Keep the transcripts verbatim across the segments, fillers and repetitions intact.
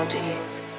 melody.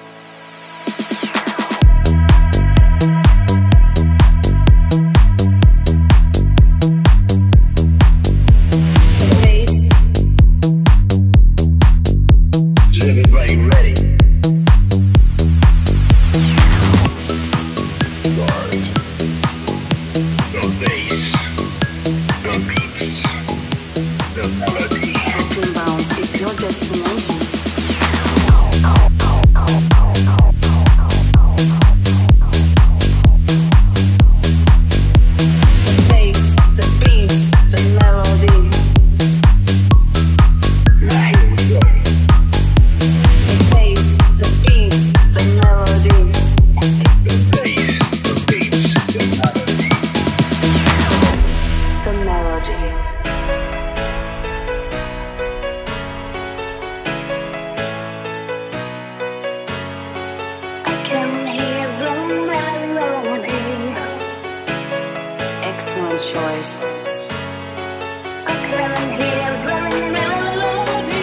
Excellent choice. I can hear the melody.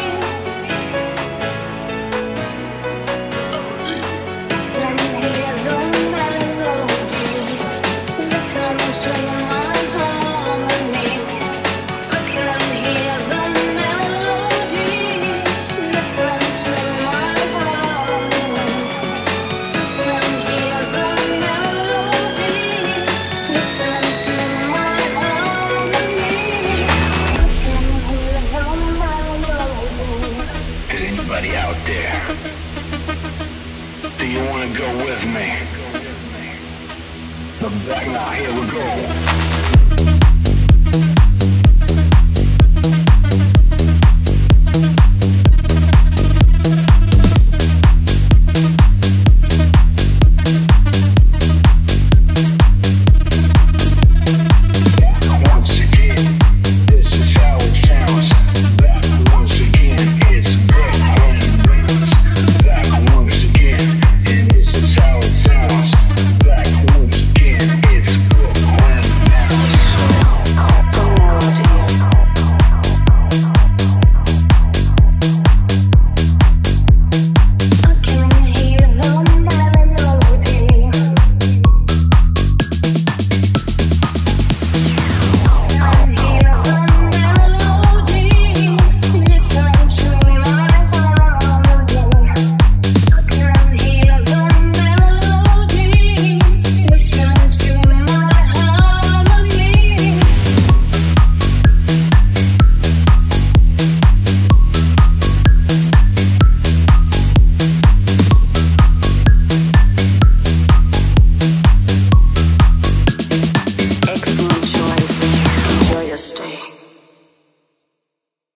Can hear the melody. Listen to my harmony. I can hear the melody. Listen to my harmony. Can hear the melody. Listen. Out there, do you want to go with me? Now here we go.